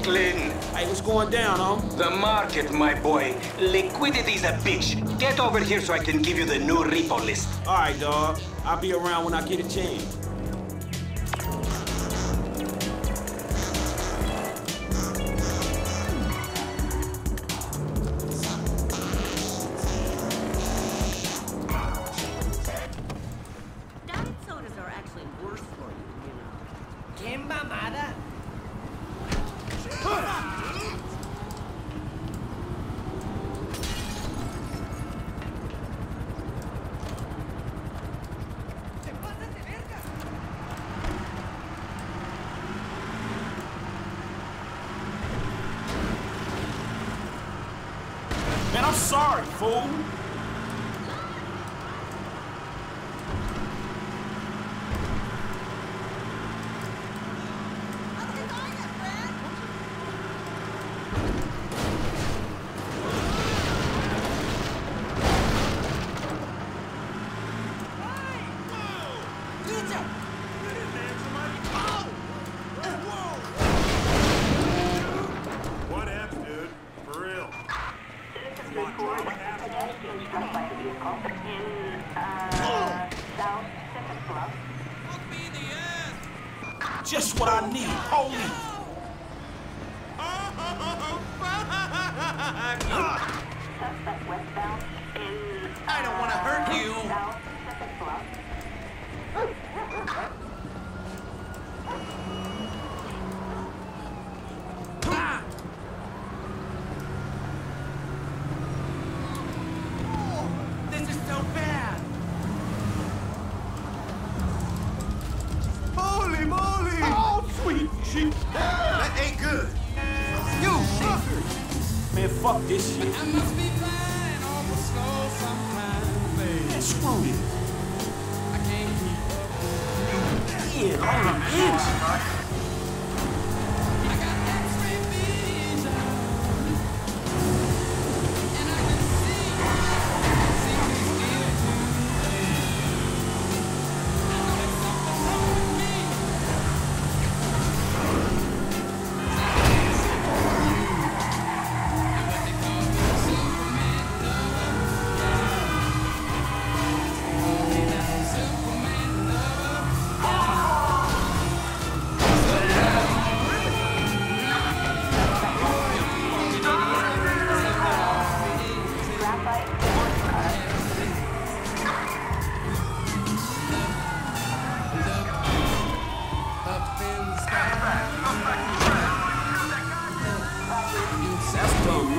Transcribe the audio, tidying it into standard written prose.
Franklin. Hey, what's going down, huh? The market, my boy. Liquidity's a bitch. Get over here so I can give you the new repo list. All right, dog. I'll be around when I get a chance. Diet sodas are actually worse for you, you know. ¡Qué mamada! Man, I'm sorry, fool. What F, dude? For real. Just what I need. Holy. I don't want to hurt you. This is so bad. Holy moly! Oh, sweet shit. That ain't good. You Man, fuck this shit. I must be flying on the slow sometimes, baby. Man, screw this. I can't keep up. Yeah, only bitch. I got X-ray vision, and I can see me still today. I know there's something wrong with me. And what they call me Superman lover. Call me now Superman lover. Up in the sky. That's dumb.